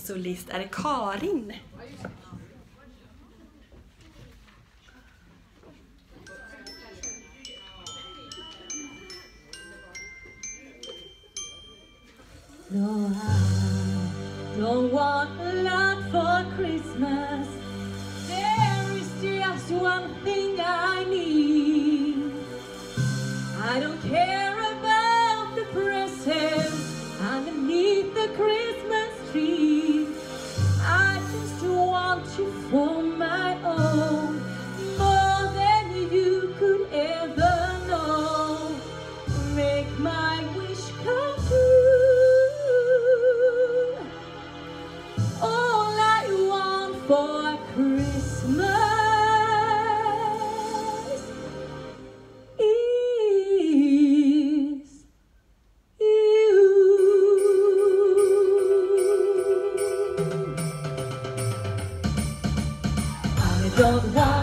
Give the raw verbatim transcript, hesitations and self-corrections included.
solist är Karin. No, I don't want a lot for Christmas. There is just one thing I need. I don't care about the presents underneath the Christmas tree. I just want you for my own, more than you could ever know. Make my wish come true. All I want for Christmas is you. I don't want